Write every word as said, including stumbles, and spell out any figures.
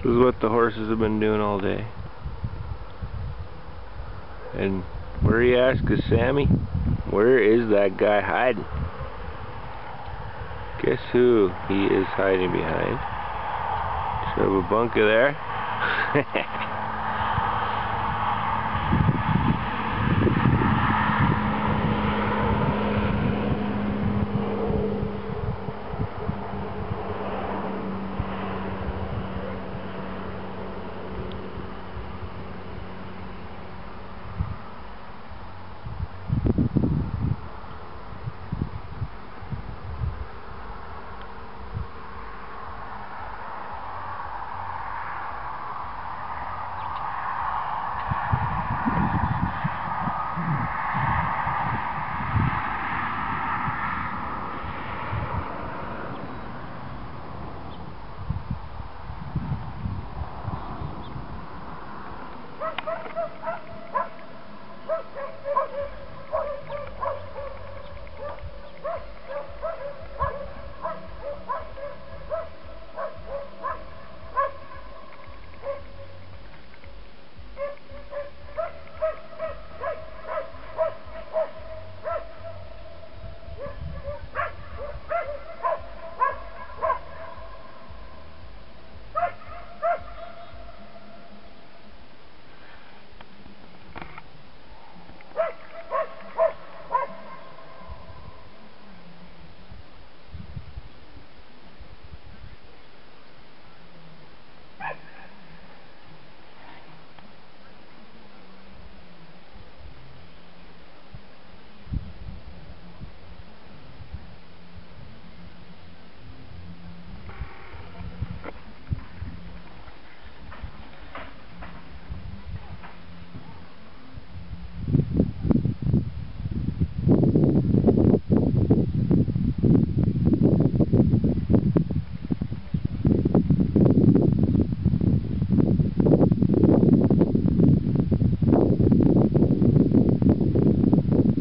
This is what the horses have been doing all day. And where you ask is Sammy? Where is that guy hiding? Guess who he is hiding behind? Should have a bunker there.